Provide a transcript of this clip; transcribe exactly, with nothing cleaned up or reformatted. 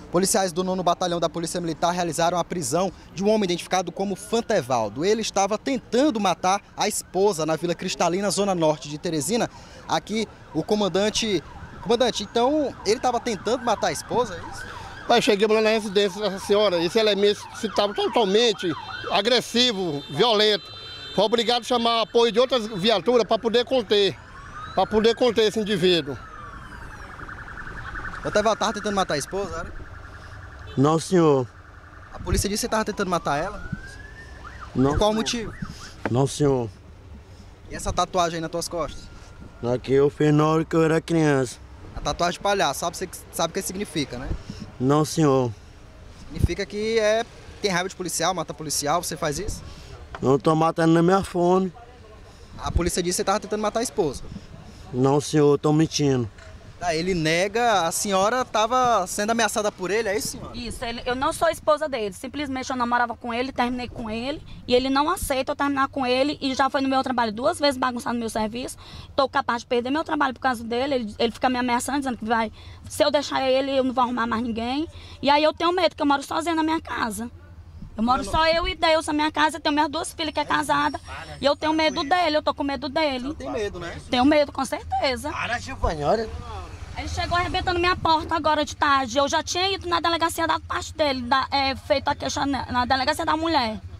Policiais do nono Batalhão da Polícia Militar realizaram a prisão de um homem identificado como Fantevaldo. Ele estava tentando matar a esposa na Vila Cristalina, zona norte de Teresina. Aqui o comandante... Comandante, então ele estava tentando matar a esposa, é isso? Pai, chegamos lá na residência dessa senhora, esse elemento estava totalmente agressivo, violento. Foi obrigado a chamar apoio de outras viaturas para poder conter, para poder conter esse indivíduo. Eu estava tentando matar a esposa, era? Não, senhor. A polícia disse que você estava tentando matar ela? Não. Por qual motivo? Não, senhor. E essa tatuagem aí nas tuas costas? Aqui eu fiz na hora que eu era criança. A tatuagem de palhaço, sabe, você sabe o que significa, né? Não, senhor. Significa que é, tem raiva de policial, mata policial, você faz isso? Eu tô matando na minha fome. A polícia disse que você estava tentando matar a esposa. Não, senhor, eu tô mentindo. Tá, ele nega, a senhora estava sendo ameaçada por ele, é isso, senhora? Isso, ele, eu não sou esposa dele, simplesmente eu namorava com ele, terminei com ele, e ele não aceita eu terminar com ele, e já foi no meu trabalho duas vezes bagunçado no meu serviço, estou capaz de perder meu trabalho por causa dele, ele, ele fica me ameaçando, dizendo que vai, se eu deixar ele, eu não vou arrumar mais ninguém, e aí eu tenho medo, porque eu moro sozinha na minha casa. Eu moro só eu e Deus na minha casa, eu tenho minhas duas filhas que é casada, e eu tenho medo dele, eu tô com medo dele. Tem medo, né? Tenho medo, com certeza. Para, Giovanni. Ele chegou arrebentando minha porta agora de tarde. Eu já tinha ido na delegacia da parte dele, da, é, feito a queixa na, na delegacia da mulher.